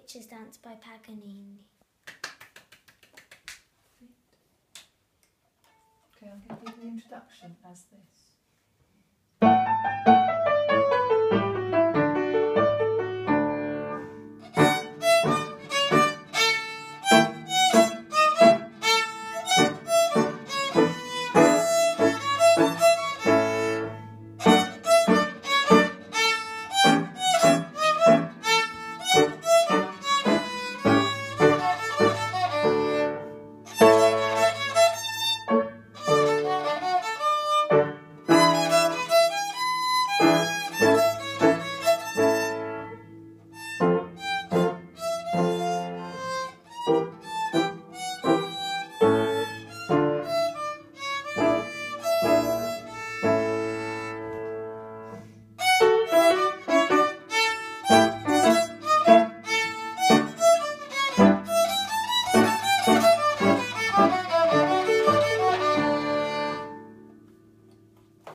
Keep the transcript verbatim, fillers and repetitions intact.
Witch's Dance by Paganini. Okay, I'll give you the introduction as this.